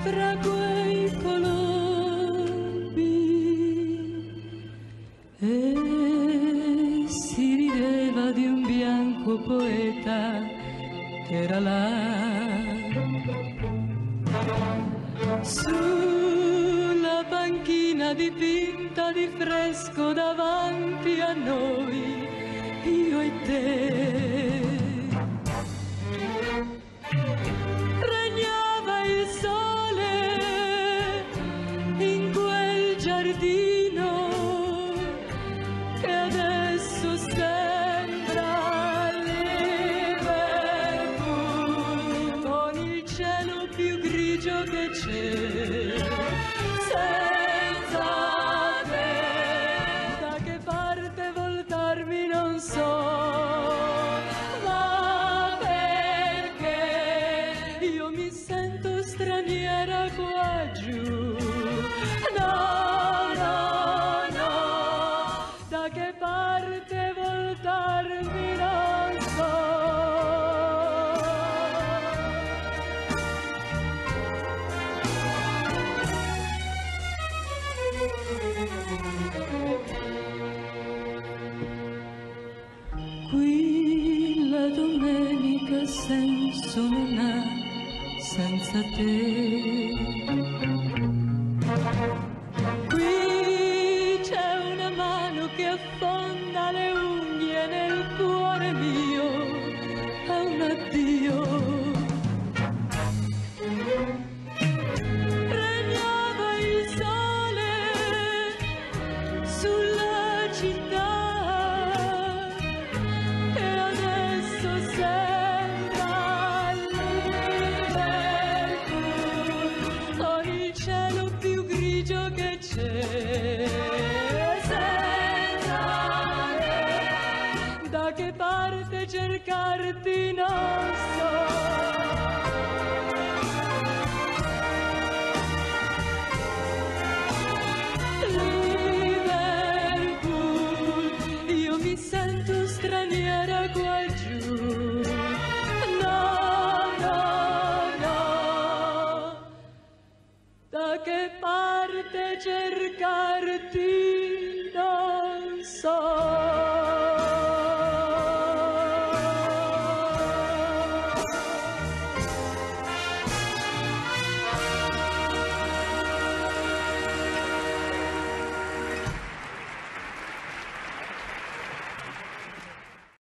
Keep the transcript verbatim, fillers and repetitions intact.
fra quei colombi e si rideva di un bianco poeta che era là sulla panchina dipinta di fresco davanti a noi, io e te. Regnava il sole in quel giardino che adesso sembra Liverpool, con il cielo più grigio che c'è, senza te. Da che parte voltarmi non so, ma perché io mi sento straniera qua giù. No, no, no, da che parte voltarmi non so. Qui la domenica senso non ha senza te. Qui c'è una mano che affonda le unghie nel cuore mio a un addio. Regnava il sole sulla città e adesso sembra Liverpool, con il cielo più grigio che c'è, senza te. Da che parte cercarti no?